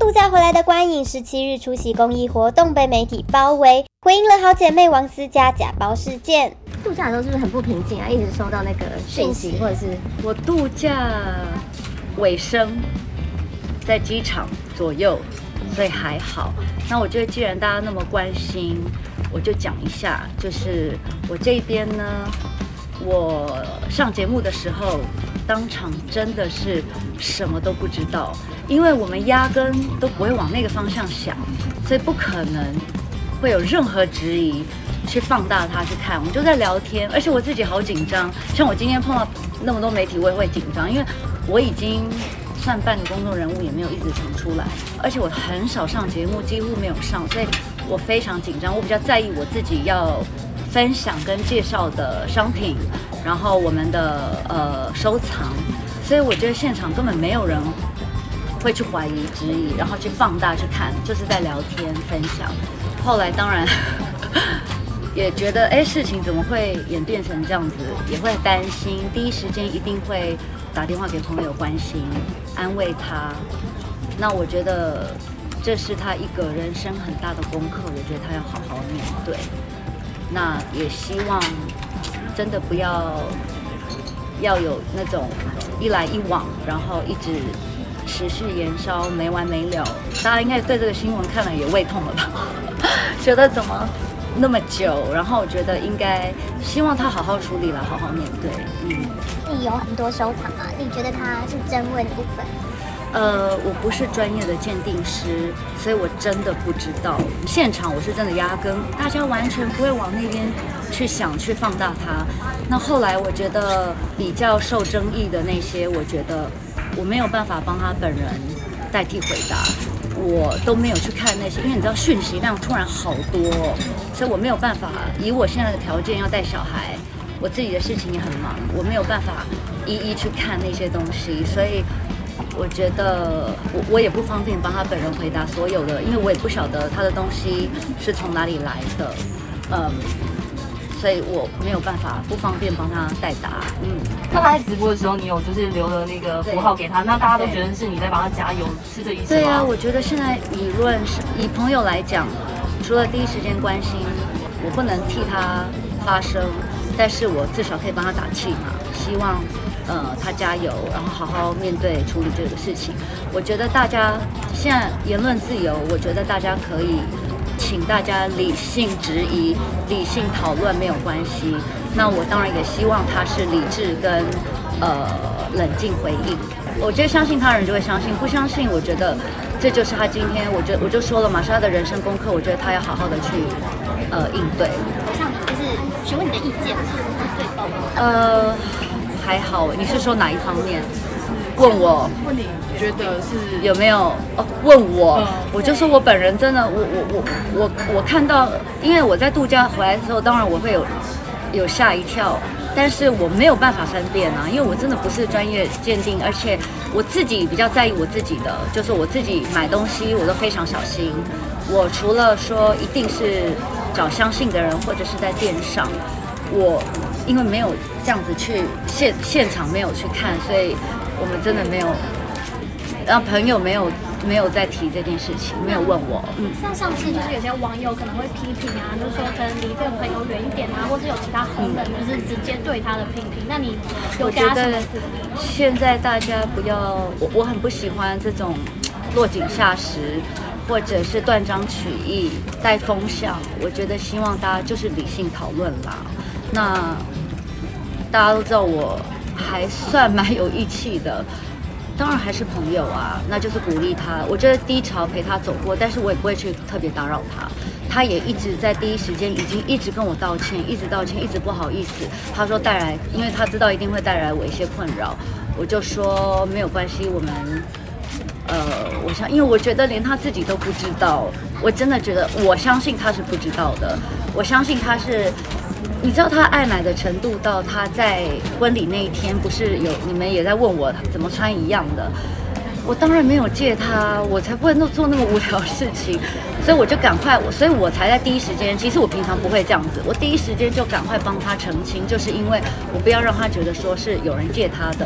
度假回来的关颖17日出席公益活动，被媒体包围，回应了好姐妹王思佳假包事件。度假的时候是不是很不平静啊？一直收到那个讯息，或者是我度假尾声在机场左右，所以还好。那我觉得既然大家那么关心，我就讲一下，就是我这边呢，我上节目的时候，当场真的是什么都不知道，因为我们压根都不会往那个方向想，所以不可能会有任何质疑去放大它去看。我们就在聊天，而且我自己好紧张，像我今天碰到那么多媒体，我也会紧张，因为我已经算半个公众人物，也没有一直常出来，而且我很少上节目，几乎没有上，所以我非常紧张。我比较在意我自己要分享跟介绍的商品，然后我们的收藏，所以我觉得现场根本没有人会去怀疑、质疑，然后去放大去看，就是在聊天分享。后来当然也觉得，事情怎么会演变成这样子，也会担心，第一时间一定会打电话给朋友关心、安慰他。那我觉得这是他一个人生很大的功课，我觉得他要好好面对。那也希望真的不要有那种一来一往，然后一直持续延烧没完没了。大家应该对这个新闻看了也胃痛了吧？觉得怎么那么久？然后我觉得应该希望他好好处理了，好好面对。 你有很多收藏啊，你觉得它是珍贵的部分？ 我不是专业的鉴定师，所以我真的不知道。现场我是真的压根，大家完全不会往那边去想、去放大它。那后来我觉得比较受争议的那些，我觉得我没有办法帮他本人代替回答，我都没有去看那些，因为你知道讯息量突然好多，所以我没有办法以我现在的条件要带小孩，我自己的事情也很忙，我没有办法一一去看那些东西，所以我觉得我也不方便帮他本人回答所有的，因为我也不晓得他的东西是从哪里来的，所以我没有办法，不方便帮他代答。 那他在直播的时候，你有就是留了那个符号给他，那大家都觉得是你在帮他加油，是这意思吗？ 对啊，我觉得现在理论是以朋友来讲，除了第一时间关心，我不能替他发声，但是我至少可以帮他打气嘛，希望他加油，然后好好面对处理这个事情。我觉得大家现在言论自由，我觉得大家可以请大家理性质疑、理性讨论没有关系。那我当然也希望他是理智跟冷静回应。我觉得相信他人就会相信，不相信我觉得这就是他今天，我就说了嘛，是他的人生功课。我觉得他要好好的去应对。 像就是询问你的意见是最高的。还好，你是说哪一方面？问你觉得是有没有？问我，我就说我本人真的，我看到，因为我在度假回来的时候，当然我会有吓一跳，但是我没有办法分辨啊，因为我真的不是专业鉴定，而且我自己比较在意我自己的，就是我自己买东西我都非常小心。我除了说一定是找相信的人，或者是在店上，我因为没有这样子去现场没有去看，所以我们真的没有，然后朋友没有在提这件事情，没有问我。 像上次就是有些网友可能会批评啊，就是说可能离这个朋友远一点啊，或是有其他红人就是直接对他的批评。那你有给他什么鼓励？ 现在大家不要，我很不喜欢这种落井下石，或者是断章取义、带风向。我觉得希望大家就是理性讨论啦。那大家都知道我还算蛮有义气的，当然还是朋友啊，那就是鼓励他。我觉得低潮陪他走过，但是我也不会去特别打扰他。他也一直在第一时间已经一直跟我道歉，一直道歉，一直不好意思。他说带来，因为他知道一定会带来我一些困扰，我就说没有关系，我们我想，因为我觉得连他自己都不知道，我真的觉得我相信他是不知道的，我相信他是。你知道他爱买的程度到他在婚礼那一天，不是有你们也在问我怎么穿一样的，我当然没有借他，我才不会做那么无聊的事情，所以我就赶快，所以我才在第一时间，其实我平常不会这样子，我第一时间就赶快帮他澄清，就是因为我不要让他觉得说是有人借他的，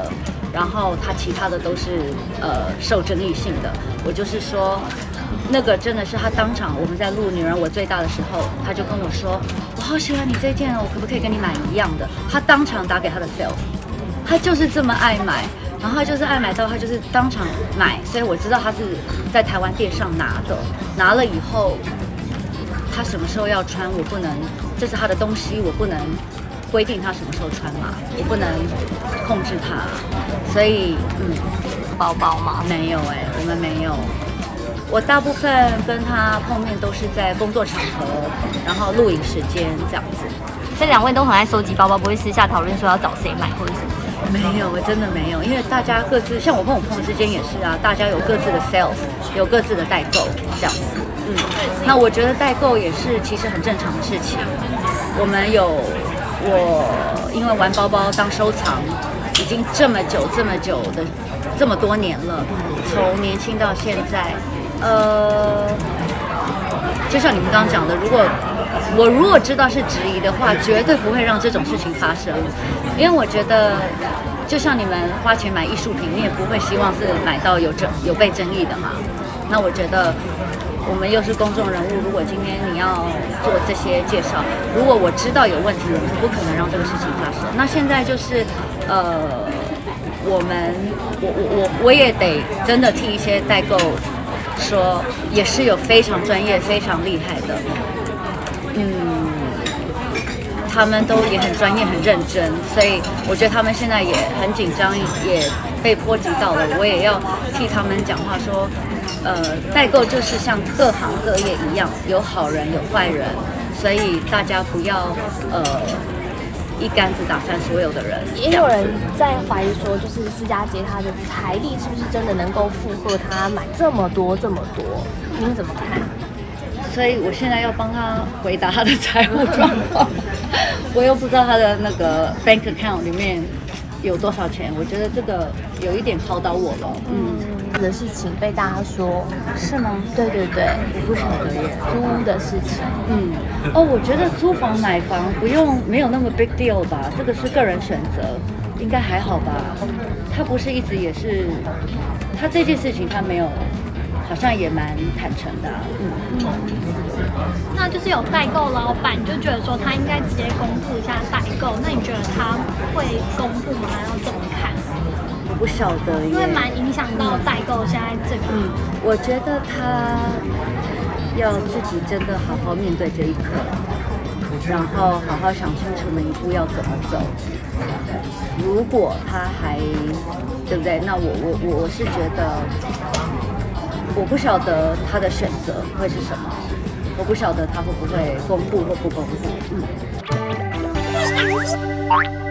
然后他其他的都是受争议性的。我就是说，那个真的是他当场，我们在录《女人我最大》的时候，他就跟我说，我好喜欢你这件哦，我可不可以跟你买一样的？他当场打给他的 sales， 他就是这么爱买。然后他就是爱买到，他就是当场买，所以我知道他是在台湾店上拿的。拿了以后，他什么时候要穿，我不能，这是他的东西，我不能规定他什么时候穿嘛，我不能控制他。所以， 包包吗？ 没有我们没有。我大部分跟他碰面都是在工作场合，然后录影时间这样子。 这2位都很爱收集包包，不会私下讨论说要找谁买或者什么？ 没有，我真的没有，因为大家各自，像我跟我朋友之间也是啊，大家有各自的 sales， 有各自的代购这样子。那我觉得代购也是其实很正常的事情。我因为玩包包当收藏，已经这么久的这么多年了，从年轻到现在，就像你们刚刚讲的，如果知道是质疑的话，绝对不会让这种事情发生。因为我觉得，就像你们花钱买艺术品，你也不会希望是买到有被争议的嘛。那我觉得，我们又是公众人物，如果今天你要做这些介绍，如果我知道有问题，我不可能让这个事情发生。那现在就是，我也得真的替一些代购说，也是有非常专业、非常厉害的。他们都也很专业、很认真，所以我觉得他们现在也很紧张，也被波及到了。我也要替他们讲话说，代购就是像各行各业一样，有好人有坏人，所以大家不要一竿子打翻所有的人。 也有人在怀疑说，就是思佳姐她的财力是不是真的能够负荷她买这么多？您怎么看？ 所以我现在要帮他回答他的财务状况，我又不知道他的那个 bank account 里面有多少钱，我觉得这个有一点考倒我了。 的事情被大家说是吗？ 对， 我不晓得耶。 租屋的事情， 我觉得租房买房没有那么 big deal 吧，这个是个人选择，应该还好吧。他不是一直也是，他这件事情他没有。好像也蛮坦诚的。 那就是有代购老板就觉得说他应该直接公布一下代购，那你觉得他会公布吗？要怎么看？ 我不晓得耶， 因为蛮影响到代购现在这个。 我觉得他要自己真的好好面对这一刻，然后好好想清楚每一步要怎么走。如果他还对不对？那我是觉得。我不晓得他的选择会是什么，我不晓得他会不会公布或不公布。